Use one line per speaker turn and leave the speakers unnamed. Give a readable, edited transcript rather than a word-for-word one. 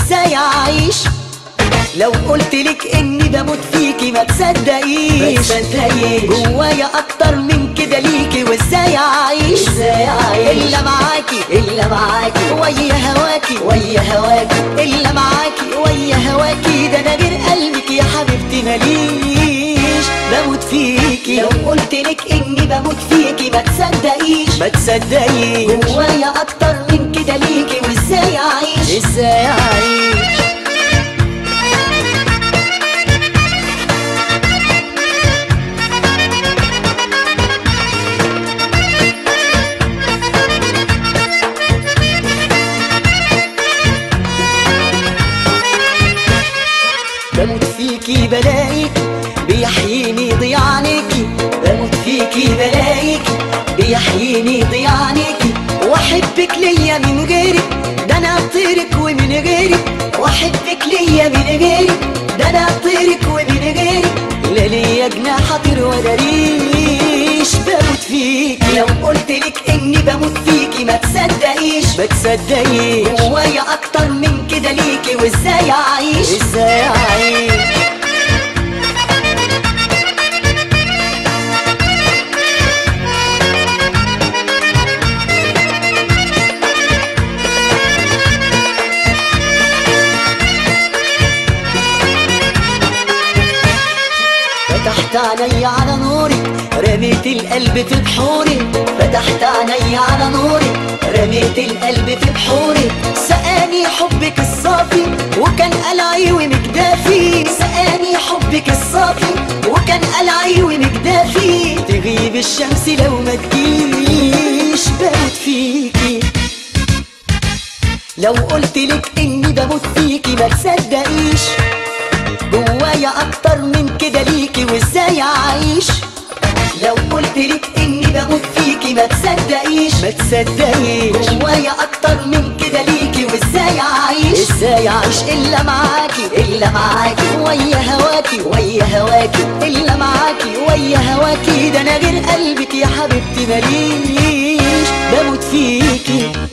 وازاي اعيش. لو قلتلك اني بموت فيكي ما تصدقيش، جوايا اكتر من كده ليكي وازاي اعيش. الا معاكي ويا هواكي الا معاكي ويا هواكي، ده انا غير قلبك يا حبيبتي ماليش. بموت فيكي لو قلتلك اني بموت فيكي ما تصدقيش، جوايا اكتر من كده ليكي وازاي اعيش. بموت فيكي بلاقيك بيحييني ضياع عنيكي، بموت فيكي بلاقيك بيحييني ضياع عنيكي، واحبك ليا من غيرك ده انا اطيرك ومن غيرك، واحبك ليا من غيرك ده انا اطيرك ومن غيرك، لا ليا جناح اطير ولا ريش. بموت فيكي لو قلتلك اني بموت فيكي ما تصدقيش، جوايا اكتر من كده ليكي وازاي اعيش. فتحت عيني على نورك رميت القلب في بحوري، فتحت عيني على نورك رميت القلب في بحوري، سقاني حبك الصافي وكان قلعي ومجدافي، سقاني حبك الصافي وكان قلعي ومجدافي، تغيب الشمس لو ما تجيش. بموت فيكي لو قلتلك اني بموت فيكي ما تصدقيش، جوايا اكتر من كده ليكي وازاي اعيش. لو قلتلك اني بموت فيكي ما تصدقيش، جوايا اكتر من كده ليكي وازاي اعيش. الا معاكي ويا هواكي الا معاكي ويا هواكي، ده انا غير قلبك يا حبيبتي ماليش. بموت فيكي